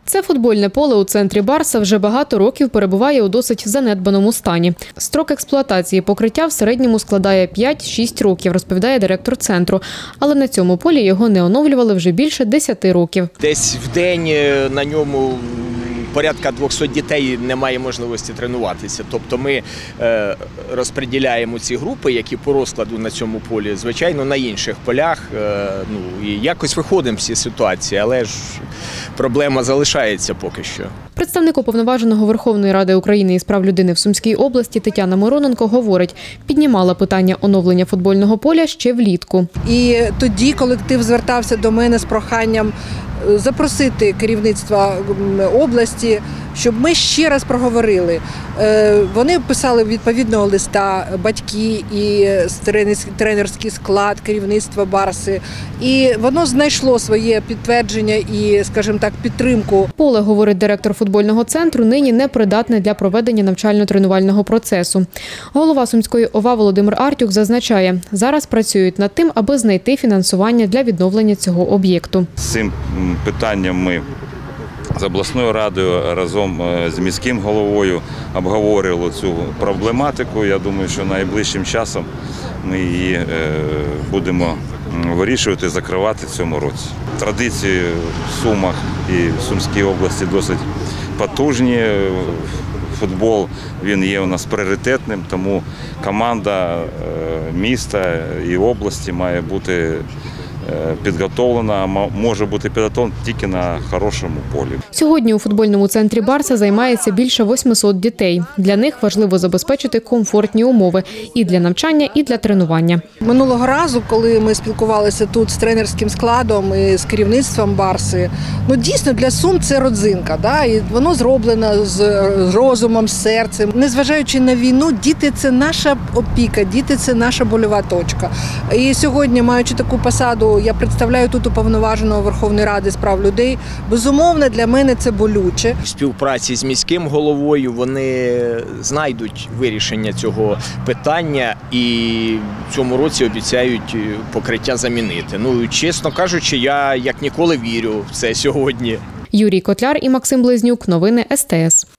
Це футбольне поле у центрі Барса вже багато років перебуває у досить занедбаному стані. Строк експлуатації покриття в середньому складає 5-6 років, розповідає директор центру. Але на цьому полі його не оновлювали вже більше 10 років. Десь в день на ньому порядка 200 дітей немає можливості тренуватися. Тобто ми розподіляємо ці групи, які по розкладу на цьому полі, звичайно, на інших полях. І якось виходимо з цієї ситуації, але ж проблема залишається поки що. Представник уповноваженого Верховної Ради України із прав людини в Сумській області Тетяна Мироненко говорить, піднімала питання оновлення футбольного поля ще влітку. І тоді колектив звертався до мене з проханням запросити керівництво області, щоб ми ще раз проговорили. Вони писали відповідного листа, батьки і тренерський склад, керівництво Барси. І воно знайшло своє підтвердження і, скажімо так, підтримку. Поле, говорить директор футбольного центру, нині непридатне для проведення навчально-тренувального процесу. Голова Сумської ОВА Володимир Артюх зазначає, зараз працюють над тим, аби знайти фінансування для відновлення цього об'єкту. З цим питанням ми з обласною радою разом з міським головою обговорювали цю проблематику. Я думаю, що найближчим часом ми її будемо вирішувати, закривати в цьому році. Традиції в Сумах і в Сумській області досить потужні. Футбол, він є у нас пріоритетним, тому команда міста і області має бути підготовлена, може бути підготовлена тільки на хорошому полі. Сьогодні у футбольному центрі Барса займається більше 800 дітей. Для них важливо забезпечити комфортні умови і для навчання, і для тренування. Минулого разу, коли ми спілкувалися тут з тренерським складом і з керівництвом Барси, дійсно для Сум це родзинка, і воно зроблено з розумом, з серцем. Незважаючи на війну, діти – це наша опіка, діти – це наша больова точка. І сьогодні, маючи таку посаду, я представляю тут уповноваженого Верховної Ради з прав людей. Безумовно, для мене це болюче. В співпраці з міським головою вони знайдуть вирішення цього питання і в цьому році обіцяють покриття замінити. Чесно кажучи, я як ніколи вірю в це сьогодні. Юрій Котляр і Максим Близнюк. Новини СТС.